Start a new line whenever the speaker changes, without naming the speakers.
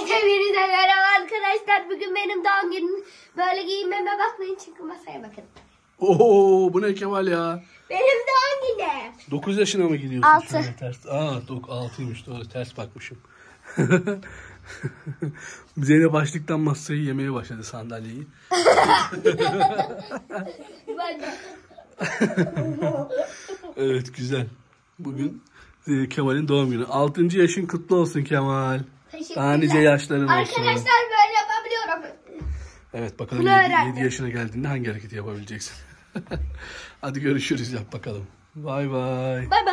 Hepinize merhaba arkadaşlar. Bugün benim doğum günüm. Böyle giyinmeme bakmayın çünkü masaya bakın.
Oo, bu ne Kemal ya?
Benim doğum günüm.
9 yaşına mı gidiyorsun?
6.
Şöyle ters. 6'ymış doğru, ters bakmışım. Zeynep açlıktan masayı yemeye başladı, sandalyeyi. Evet, güzel. Bugün Kemal'in doğum günü. 6. yaşın kutlu olsun Kemal. Daha nice yaşların olsun.
Arkadaşlar böyle yapabiliyorum.
Evet, bakalım 7 yaşına geldiğinde hangi hareketi yapabileceksin. Hadi görüşürüz, yap bakalım. Bay bay.
Bay bay.